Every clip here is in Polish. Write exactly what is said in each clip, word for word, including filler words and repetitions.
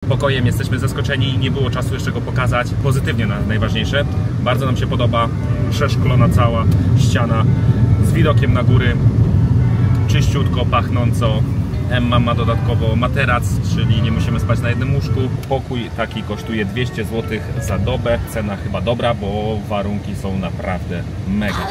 pokojem. Jesteśmy zaskoczeni, nie było czasu jeszcze go pokazać. Pozytywnie najważniejsze. Bardzo nam się podoba. Przeszklona cała ściana z widokiem na góry. Czyściutko, pachnąco. Emma ma dodatkowo materac, czyli nie musimy spać na jednym łóżku. Pokój taki kosztuje dwieście złotych za dobę. Cena chyba dobra, bo warunki są naprawdę mega.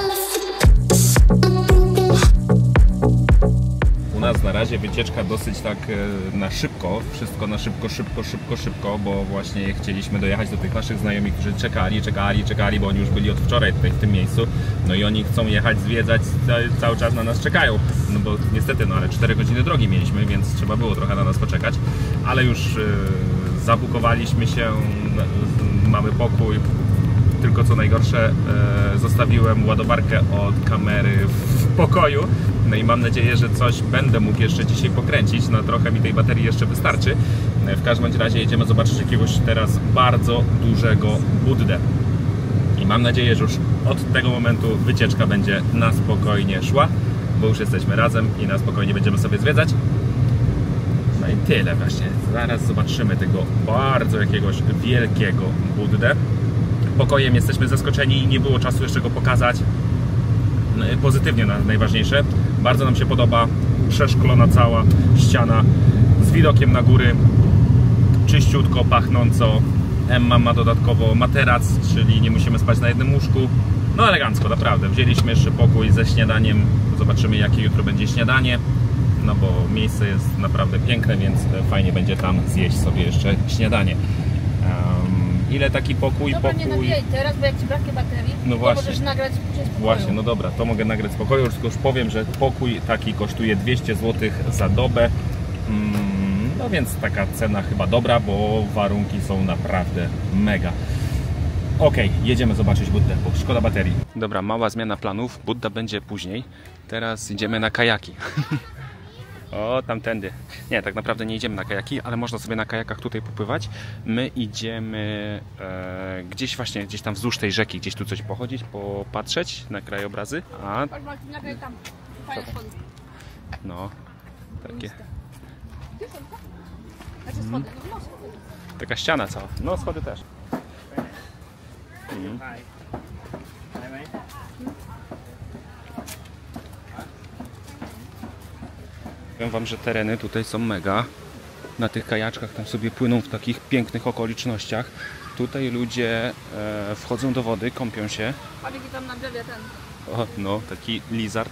U nas na razie wycieczka dosyć tak na szybko, wszystko na szybko, szybko, szybko, szybko, bo właśnie chcieliśmy dojechać do tych naszych znajomych, którzy czekali, czekali, czekali, bo oni już byli od wczoraj tutaj w tym miejscu. No i oni chcą jechać, zwiedzać, cały czas na nas czekają. No bo niestety, no ale cztery godziny drogi mieliśmy, więc trzeba było trochę na nas poczekać. Ale już yy, zabukowaliśmy się, mamy pokój. Tylko co najgorsze, yy, zostawiłem ładowarkę od kamery w pokoju. No i mam nadzieję, że coś będę mógł jeszcze dzisiaj pokręcić. No trochę mi tej baterii jeszcze wystarczy. W każdym razie jedziemy zobaczyć jakiegoś teraz bardzo dużego Buddę. I mam nadzieję, że już od tego momentu wycieczka będzie na spokojnie szła, bo już jesteśmy razem i na spokojnie będziemy sobie zwiedzać. No i tyle właśnie. Zaraz zobaczymy tego bardzo jakiegoś wielkiego Buddę. Pokojem jesteśmy zaskoczeni, nie było czasu jeszcze go pokazać. Pozytywnie najważniejsze. Bardzo nam się podoba. Przeszklona cała ściana z widokiem na góry. Czyściutko, pachnąco. Emma ma dodatkowo materac, czyli nie musimy spać na jednym łóżku. No elegancko, naprawdę. Wzięliśmy jeszcze pokój ze śniadaniem. Zobaczymy, jakie jutro będzie śniadanie. No bo miejsce jest naprawdę piękne, więc fajnie będzie tam zjeść sobie jeszcze śniadanie. Um, ile taki pokój? Dobra, pokój... nie nabijaj teraz, bo jak ci braknie baterii, no to właśnie. możesz nagrać później z pokoju. Właśnie, no dobra, to mogę nagrać z pokoju, tylko już powiem, że pokój taki kosztuje dwieście złotych za dobę. Mm, no więc taka cena chyba dobra, bo warunki są naprawdę mega. Ok, jedziemy zobaczyć Buddę, bo szkoda baterii. Dobra, mała zmiana planów, Budda będzie później. Teraz idziemy na kajaki. O, tamtędy. Nie, tak naprawdę nie idziemy na kajaki, ale można sobie na kajakach tutaj popływać. My idziemy e, gdzieś właśnie, gdzieś tam wzdłuż tej rzeki, gdzieś tu coś pochodzić, popatrzeć na krajobrazy. A... Nagraj tam, fajne schody. No, takie. Znaczy schody, no schody. Taka ściana cała. No, schody też. Mm. Powiem wam, że tereny tutaj są mega. Na tych kajaczkach tam sobie płyną w takich pięknych okolicznościach. Tutaj ludzie e, wchodzą do wody, kąpią się. A jaki tam na drzewie ten. O, no, taki lizard.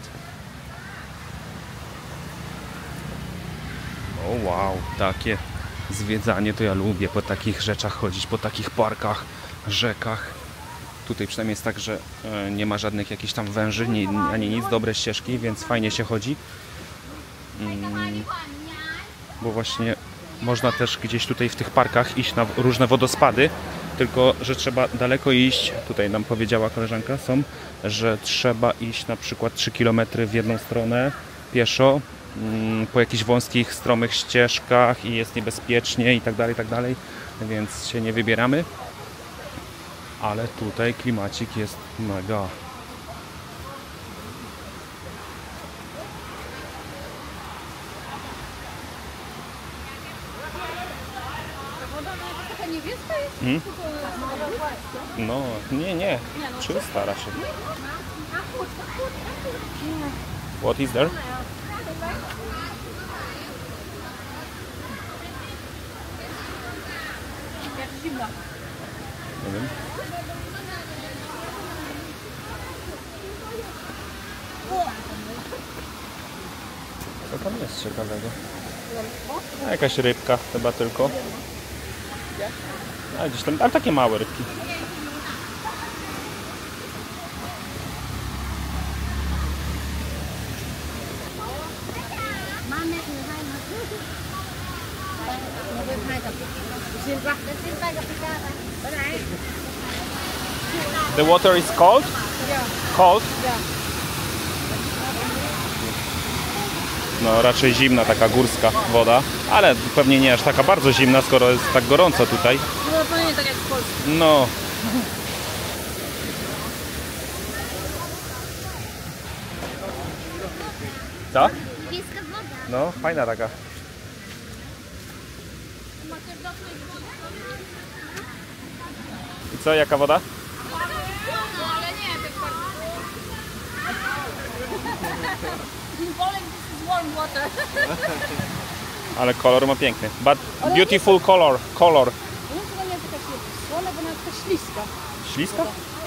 O wow, takie zwiedzanie to ja lubię, po takich rzeczach chodzić, po takich parkach, rzekach. Tutaj przynajmniej jest tak, że e, nie ma żadnych jakichś tam węży, nie, ani nic, dobre ścieżki, więc fajnie się chodzi. Mm, bo właśnie można też gdzieś tutaj w tych parkach iść na różne wodospady, tylko że trzeba daleko iść, tutaj nam powiedziała koleżanka, są, że trzeba iść na przykład trzy kilometry w jedną stronę pieszo, mm, po jakichś wąskich, stromych ścieżkach i jest niebezpiecznie i tak dalej, i tak dalej, więc się nie wybieramy. Ale tutaj klimacik jest mega. Hmm? No, nie, nie. Czysta raczej. What is there? Jak zimno. Nie wiem. Co tam jest ciekawego? A, jakaś rybka chyba tylko. A gdzieś tam, ale takie małe rybki. The water is cold? Yeah. Cold? Yeah. No raczej zimna, taka górska woda, ale pewnie nie aż taka bardzo zimna, skoro jest tak gorąco tutaj. No to nie tak jak w Polsce. No. Co? Niebieska woda. No, fajna taka. Macie w domu I co, jaka woda? No ale nie, tak bardzo. Wolę, this is warm water. Ale kolor ma piękny. But beautiful color, color. Nie wiem, czy to nie jest jakaś słona, bo ona jest taka śliska. Śliska?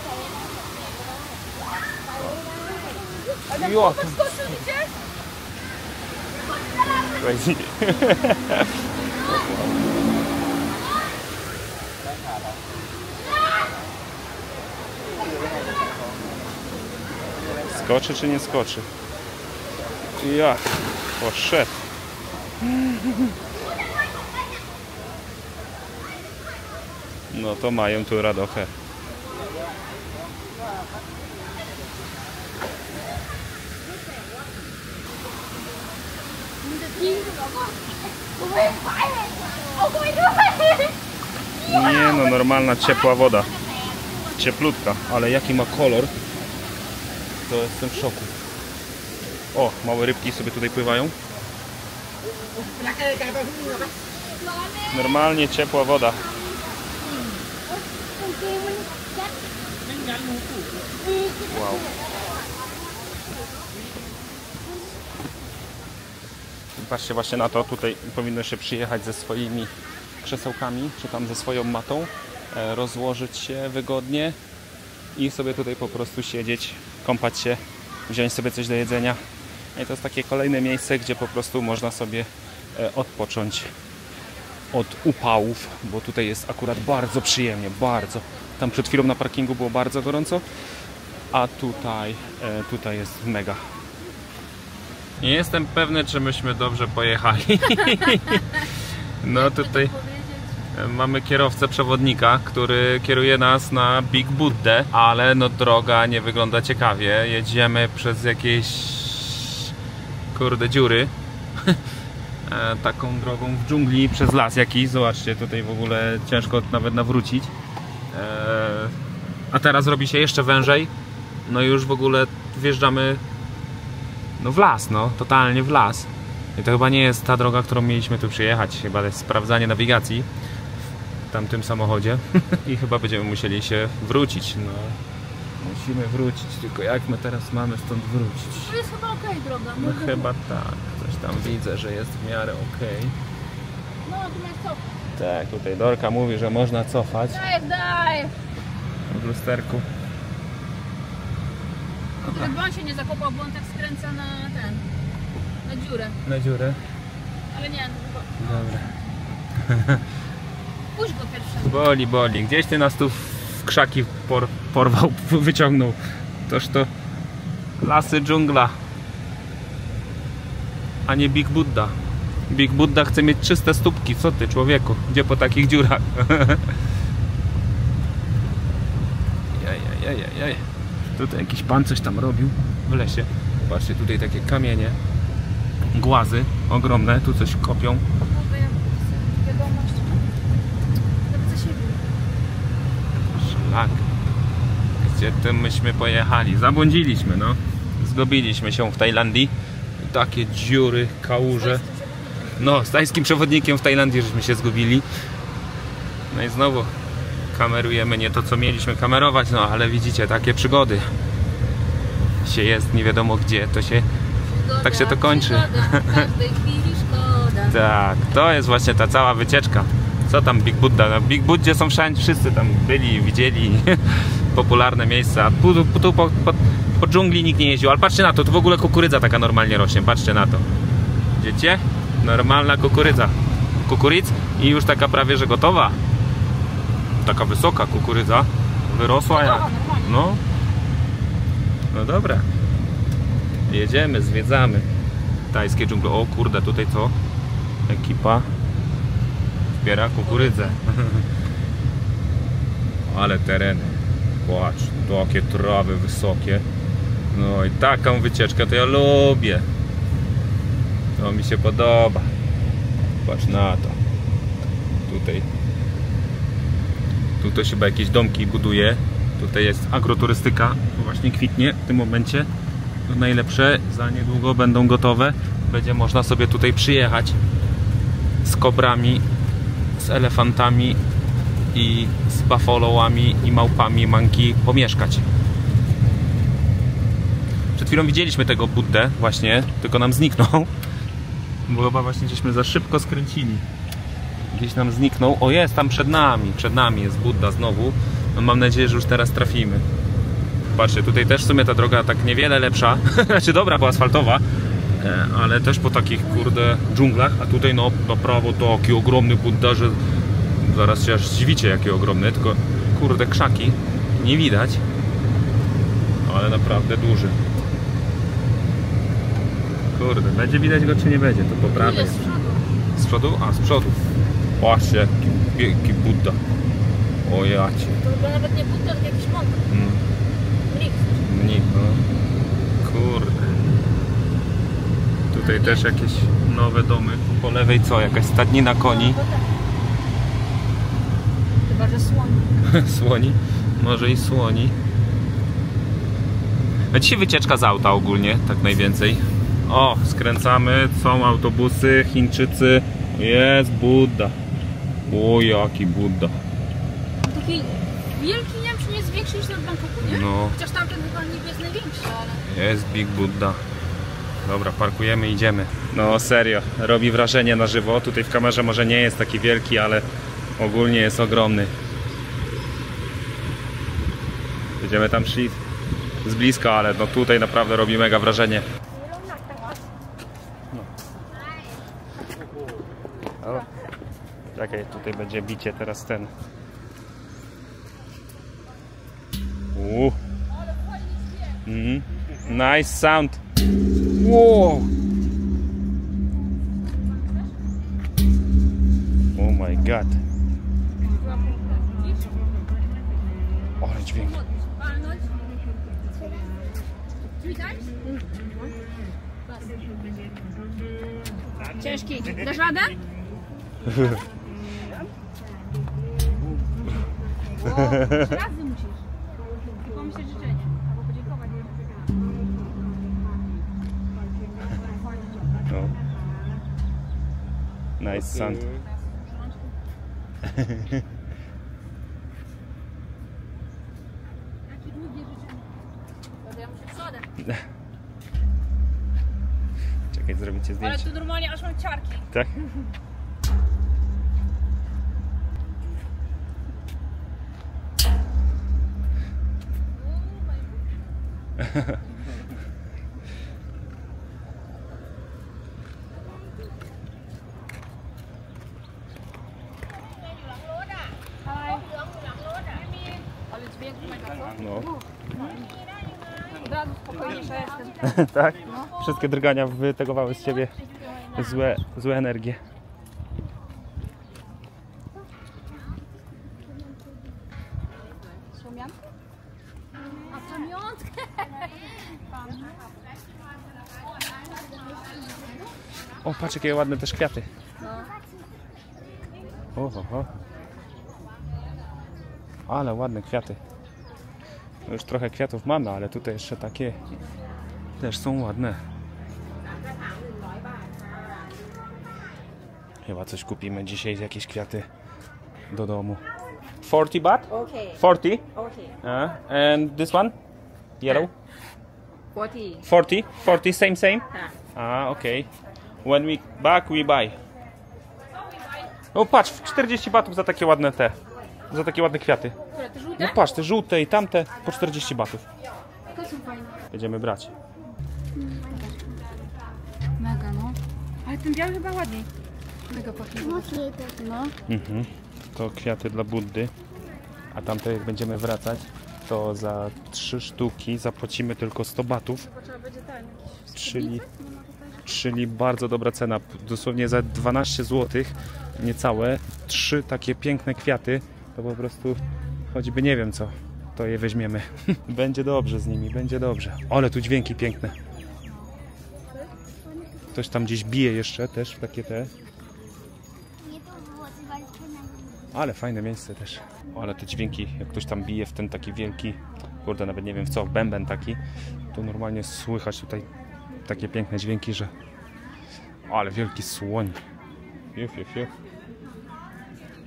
Ale Jo. na skoczył, widzisz? Crazy. Skoczy czy nie skoczy? Ja, poszedł. No to mają tu radochę. Nie no, normalna ciepła woda. Cieplutka, ale jaki ma kolor, to jestem w szoku. O, małe rybki sobie tutaj pływają. Normalnie ciepła woda. Wow. Patrzcie właśnie na to, tutaj powinno się przyjechać ze swoimi krzesełkami, czy tam ze swoją matą, e, rozłożyć się wygodnie i sobie tutaj po prostu siedzieć, kąpać się, wziąć sobie coś do jedzenia. I to jest takie kolejne miejsce, gdzie po prostu można sobie e, odpocząć od upałów, bo tutaj jest akurat bardzo przyjemnie, bardzo. Tam przed chwilą na parkingu było bardzo gorąco, a tutaj, e, tutaj jest mega. Nie jestem pewny, czy myśmy dobrze pojechali. No tutaj mamy kierowcę przewodnika, który kieruje nas na Big Buddę, ale no droga nie wygląda ciekawie. Jedziemy przez jakieś kurde dziury. Taką drogą w dżungli przez las jakiś. Zobaczcie, tutaj w ogóle ciężko nawet nawrócić. A teraz robi się jeszcze wężej. No i już w ogóle wjeżdżamy no w las, no, totalnie w las. I to chyba nie jest ta droga, którą mieliśmy tu przyjechać. Chyba to jest sprawdzanie nawigacji w tamtym samochodzie. I chyba będziemy musieli się wrócić. No, musimy wrócić, tylko jak my teraz mamy stąd wrócić? To jest chyba okej droga. No chyba tak. Coś tam widzę, że jest w miarę okej. No, tu jest co? Tak, tutaj Dorka mówi, że można cofać. Daj, daj! W lusterku. Gdyby on się nie zakopał, bo on tak skręca na ten, na dziurę. Na dziurę. Ale nie, to chyba... Dobra. Puść go pierwszy. Boli, boli. Gdzieś ty nas tu w krzaki por, porwał, wyciągnął. Toż to lasy, dżungla, a nie Big Budda. Big Budda chce mieć czyste stópki. Co ty, człowieku? Gdzie po takich dziurach? Jaj, jaj, jaj, jaj. Tutaj jakiś pan coś tam robił w lesie. Patrzcie, tutaj takie kamienie, głazy ogromne, tu coś kopią. Wiadomość. Nawet za siebie. Szlak. Gdzie tym myśmy pojechali? Zabłądziliśmy, no. Zgubiliśmy się w Tajlandii. Takie dziury, kałuże. No, z tajskim przewodnikiem w Tajlandii żeśmy się zgubili. No i znowu kamerujemy nie to, co mieliśmy kamerować, no ale widzicie, takie przygody. Się jest nie wiadomo gdzie, to się... Szkoda, tak się to kończy. Szkoda, w każdej chwili szkoda. Tak, to jest właśnie ta cała wycieczka. Co tam Big Budda? Na Big Buddzie są wszędzie, wszyscy tam byli, widzieli popularne miejsca. Tu, tu po, po, po dżungli nikt nie jeździł, ale patrzcie na to, tu w ogóle kukurydza taka normalnie rośnie, patrzcie na to. Widzicie? Normalna kukurydza. Kukurydz i już taka prawie, że gotowa. Taka wysoka kukurydza. Wyrosła jak... No. No dobra. Jedziemy, zwiedzamy tajskie dżungle. O kurde, tutaj co? Ekipa zbiera kukurydzę. Ale tereny. Patrz, takie trawy wysokie. No i taką wycieczkę to ja lubię. To mi się podoba. Patrz na to. Tutaj. Tu ktoś chyba jakieś domki buduje. Tutaj jest agroturystyka. Właśnie kwitnie w tym momencie. To najlepsze. Za niedługo będą gotowe. Będzie można sobie tutaj przyjechać z kobrami z elefantami i z buffalołami i małpami manki pomieszkać. Przed chwilą widzieliśmy tego Buddę właśnie, tylko nam zniknął, bo chyba właśnie żeśmy za szybko skręcili. Gdzieś nam zniknął. O, jest tam przed nami, przed nami jest Budda znowu. No, mam nadzieję, że już teraz trafimy. Patrzcie, tutaj też w sumie ta droga tak niewiele lepsza, znaczy dobra, była asfaltowa, ale też po takich kurde dżunglach, a tutaj no na prawo to taki ogromny Budda, że zaraz się aż zdziwicie jaki ogromny, tylko kurde krzaki nie widać, ale naprawdę duży. Kurde, będzie widać go czy nie będzie, to po prawej. Z przodu. Z przodu? A, z przodu. Patrzcie, jaki wielki Budda. O jacie. To chyba nawet nie Budda, tylko jakiś mąk. Mm. Mnik. Mnik, no. Kurde. Tutaj też jakieś nowe domy. Po lewej co? Jakaś stadnina koni. Chyba, że słoni. Słoni? Może i słoni. A dzisiaj wycieczka z auta ogólnie, tak najwięcej. O, skręcamy, są autobusy, Chińczycy. Jest Budda. O, jaki Budda. Taki wielki, nie wiem czy nie jest większy niż ten w Bangkoku, nie? No. Chociaż tamten chyba niby jest największy, ale... Jest Big Budda. Dobra, parkujemy, idziemy. No serio, robi wrażenie na żywo. Tutaj w kamerze może nie jest taki wielki, ale ogólnie jest ogromny. Będziemy tam szli z bliska, ale no tutaj naprawdę robi mega wrażenie. No. O. Czekaj, tutaj będzie bicie teraz ten. Uuu. Mm. Nice sound. Wow. Oh my god. Ale dźwięk. Ciężki. Dasz radę? O, trzy razy musisz. I pomyśleć życzenie. Albo podziękować. No. Nice sound. Jakie długie życzenie. To ja muszę przodem. Czekaj, zrobicie Ale zdjęcie. tu normalnie aż mam ciarki. Tak? Ale dźwięk mega, co? No. Od razu spokojniejsza jestem. Tak? Wszystkie drgania wytegowały z ciebie złe, złe energie. Słomian? A pamiątkę! O, patrz jakie ładne też kwiaty. No. Oho, ho. Ale ładne kwiaty. No już trochę kwiatów mamy, ale tutaj jeszcze takie też są ładne. Chyba coś kupimy dzisiaj, jakieś kwiaty do domu. forty baht? Okay. forty? Okay. Uh, and this one? Yellow? forty. forty? forty, same, same? Tak. Ah, okay. When we back, we buy. O, patrz, czterdzieści batów za takie ładne te. Za takie ładne kwiaty. Które, te żółte? No patrz, te żółte i tamte po czterdzieści batów. To są fajne. Będziemy brać. Mega, no. Ale ten biały chyba ładniej. Mega pachnie. No. Mhm. To kwiaty dla Buddy. A tamte jak będziemy wracać, to za trzy sztuki zapłacimy tylko sto batów. Chyba trzeba będzie ten. Czyli, czyli bardzo dobra cena. Dosłownie za dwanaście złotych niecałe. Trzy takie piękne kwiaty. To po prostu choćby nie wiem co, to je weźmiemy. Będzie dobrze z nimi, będzie dobrze. Ale tu dźwięki piękne. Ktoś tam gdzieś bije jeszcze też w takie te. Ale fajne miejsce też. Ale te dźwięki, jak ktoś tam bije w ten taki wielki, kurde, nawet nie wiem w co, bęben taki, to normalnie słychać tutaj takie piękne dźwięki, że... Ale wielki słoń. Fiu, fiu, fiu.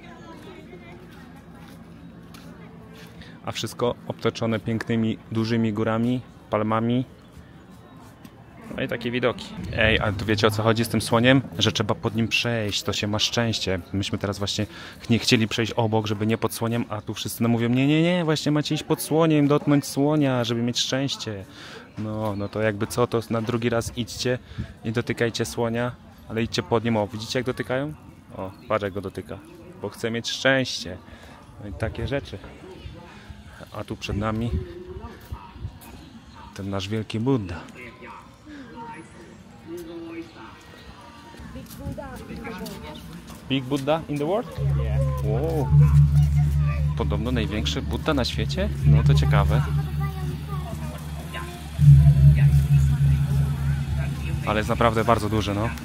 a wszystko obtoczone pięknymi, dużymi górami, palmami. No i takie widoki. Ej, a wiecie o co chodzi z tym słoniem? Że trzeba pod nim przejść, to się ma szczęście. Myśmy teraz właśnie nie chcieli przejść obok, żeby nie pod słoniem, a tu wszyscy nam mówią, nie, nie, nie, właśnie macie iść pod słoniem, dotknąć słonia, żeby mieć szczęście. No, no to jakby co, to na drugi raz idźcie i dotykajcie słonia, ale idźcie pod nim. O, widzicie jak dotykają? O, patrz jak go dotyka, bo chce mieć szczęście. No i takie rzeczy. A tu przed nami ten nasz wielki Buddha. Big Buddha in the world? Wow. Podobno największy Buddha na świecie? No to ciekawe. Ale jest naprawdę bardzo duży, no.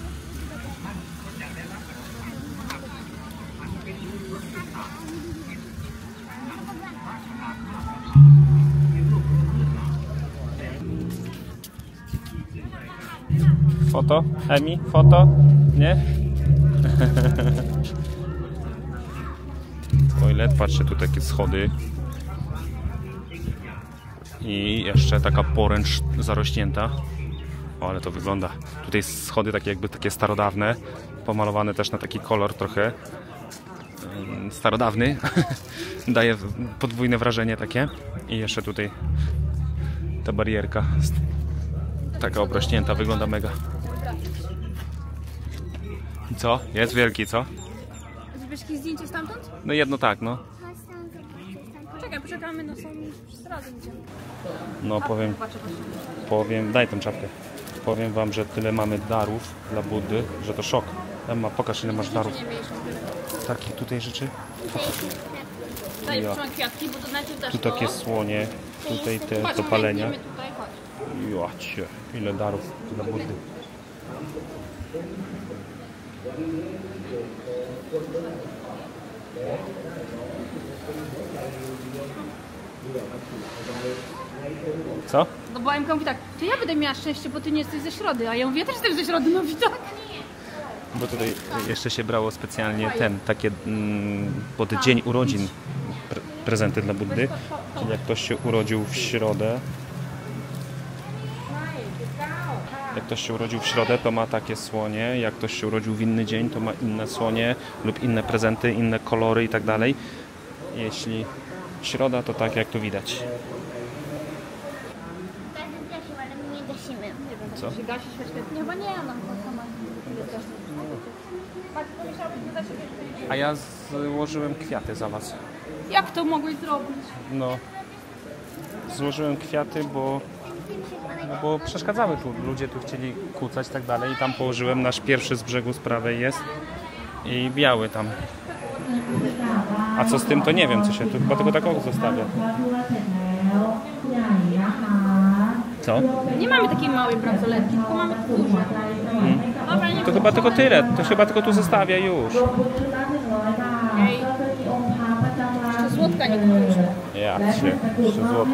Foto? Emi? Foto? Nie? Toilet, patrzcie, tu takie schody. I jeszcze taka poręcz zarośnięta. O, ale to wygląda. Tutaj schody takie jakby takie starodawne. Pomalowane też na taki kolor trochę starodawny. Daje podwójne wrażenie takie. I jeszcze tutaj ta barierka taka obrośnięta, wygląda mega. I co? Jest wielki, co? Zrobisz jakieś zdjęcie stamtąd? No jedno tak, no. Poczekaj, poczekamy, no są wszyscy razem idziemy. No powiem, powiem, daj tą czapkę. Powiem wam, że tyle mamy darów dla Buddy, że to szok. Emma, pokaż ile masz darów. Takich tutaj rzeczy. Daj Ja. kwiatki, bo to najpierw dasz Tu to. takie słonie, tutaj te Chodź, do palenia. idziemy tutaj, chodź. Jacie, ile darów dla Buddy. Co? No bo Emka mówi tak, to ja będę miała szczęście, bo ty nie jesteś ze Środy, a ja mówię, ja też jestem ze Środy, no i tak. Bo tutaj jeszcze się brało specjalnie ten, takie mm, pod dzień urodzin pre prezenty dla Buddy. Czyli jak ktoś się urodził w środę, jak ktoś się urodził w środę, to ma takie słonie. Jak ktoś się urodził w inny dzień, to ma inne słonie lub inne prezenty, inne kolory i tak dalej. Jeśli środa, to tak jak tu widać. Ale my nie gasimy. Co? Się gasi świeczkę? Nie, chyba nie, no. A ja złożyłem kwiaty za was. Jak to mogłeś zrobić? No. Złożyłem kwiaty, bo, no bo przeszkadzały tu. Ludzie tu chcieli kłócać i tak dalej. I tam położyłem, nasz pierwszy z brzegu z prawej jest. I biały tam. A co z tym, to nie wiem, co się tu chyba tylko takowo zostawia. Co? Nie mamy takiej małej bransoletki, tylko mamy duże. Hmm. Dobra, nie To chyba tylko tyle. To chyba tylko tu zostawia już. Ej. Jeszcze złotka nie kupisz. Ja cię, trzy złote.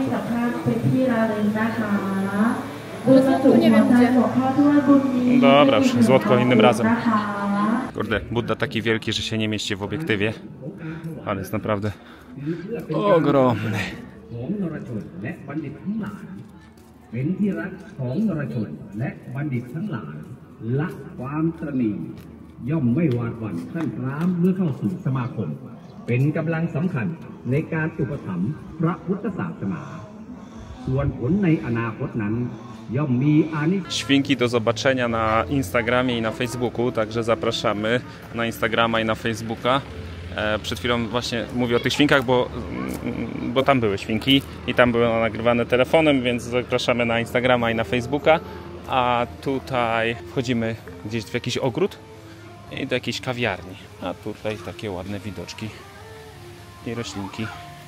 Ale złotko nie wiem gdzie. Dobra, już złotko innym razem. Kurde, Budda taki wielki, że się nie mieści w obiektywie. Ale jest naprawdę ogromny. ของนรชนและบัณฑิตทั้งหลายเป็นที่รักของนรชนและบัณฑิตทั้งหลายละความตระหนี่ย่อมไม่หวาดหวั่นคลั่นคล้ามเมื่อเข้าสู่สมาคมเป็นกำลังสำคัญในการอุปถัมภ์พระพุทธศาสนาส่วนผลในอนาคตนั้นย่อมมีอานิ Świnki do zobaczenia na Instagramie i na Facebooku, także zapraszamy na Instagrama i na Facebooka. Przed chwilą właśnie mówię o tych świnkach, bo, bo tam były świnki i tam były nagrywane telefonem, więc zapraszamy na Instagrama i na Facebooka. A tutaj wchodzimy gdzieś w jakiś ogród i do jakiejś kawiarni. A tutaj takie ładne widoczki i roślinki.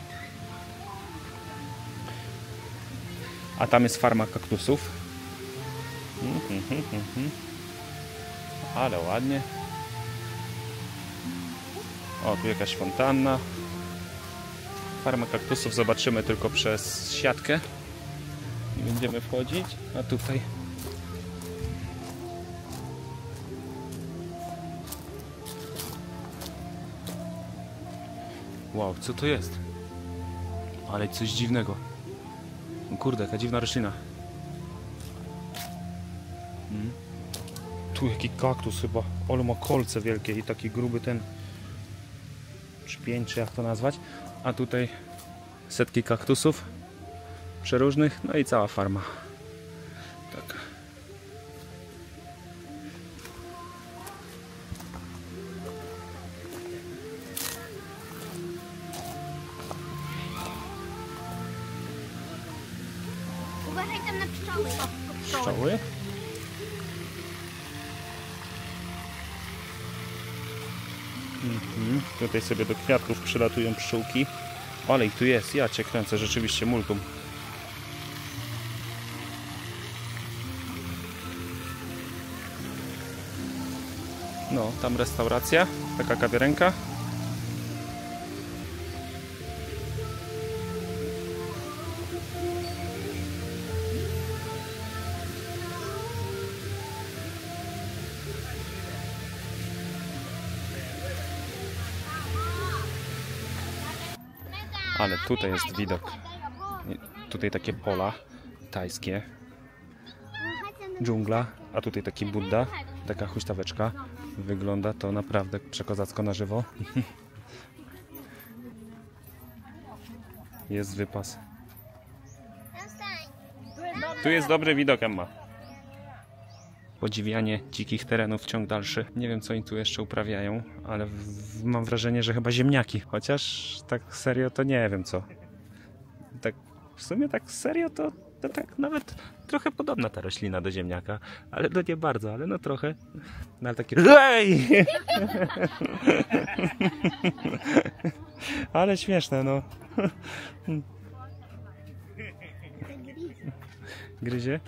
A tam jest farma kaktusów. Ale ładnie. O, tu jakaś fontanna. Farmę kaktusów zobaczymy tylko przez siatkę. Nie będziemy wchodzić. A tutaj wow, co to jest? Ale coś dziwnego. O kurde, jaka dziwna roślina. Hmm. Tu jaki kaktus chyba. Ale ma kolce wielkie i taki gruby ten szpień, czy jak to nazwać. A tutaj setki kaktusów przeróżnych, no i cała farma. Tak. Uważaj tam na pszczoły. Pszczoły? Mhm. Tutaj sobie do kwiatków przylatują pszczółki. Ale ich tu jest, ja cię kręcę, rzeczywiście multum. No, tam restauracja, taka kawiarenka. Ale tutaj jest widok. Tutaj takie pola tajskie. Dżungla, a tutaj taki Buddha, taka huśtaweczka. Wygląda to naprawdę przekozacko na żywo. Jest wypas. Tu jest dobry widok, Emma. Podziwianie dzikich terenów, ciąg dalszy. Nie wiem, co oni tu jeszcze uprawiają, ale w, mam wrażenie, że chyba ziemniaki. Chociaż tak serio to nie wiem co. Tak w sumie tak serio to, to tak nawet trochę podobna ta roślina do ziemniaka. Ale no nie bardzo, ale no trochę. No ale takie... Ej! Ale śmieszne, no. Gryzie?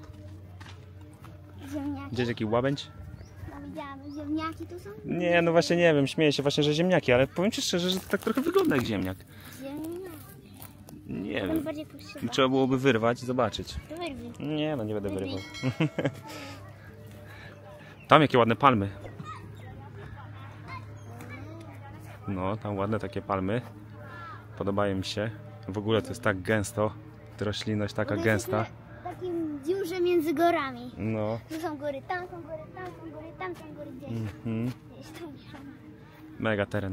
Ziemniaki. Gdzieś jakiś łabędź? No, widziałam. Ziemniaki tu są? Nie, no właśnie nie wiem, śmieję się właśnie, że ziemniaki, ale powiem ci szczerze, że to tak trochę wygląda jak ziemniak. Ziemniaki. Nie On wiem. bardziej pokrzywa. Trzeba byłoby wyrwać i zobaczyć. To wyrwij. Nie, no nie będę Wyrwij. wyrywał. Tam jakie ładne palmy. No, tam ładne takie palmy. Podobają mi się. W ogóle to jest tak gęsto. Ta roślinność taka One gęsta. są w takim dziurze między gorami. No. Tu są góry, tam są góry, tam są góry, tam są góry, gdzieś. Mhm. Gdzieś tam są. Mega teren.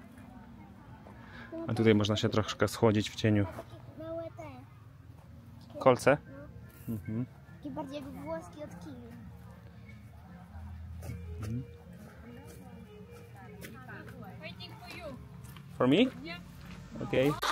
A tutaj można się troszkę schłodzić w cieniu. Takie małe te. Kolce? Mhm. Takie bardziej jak włoski od kiwi. Waiting for you. For me? Yeah. Okay.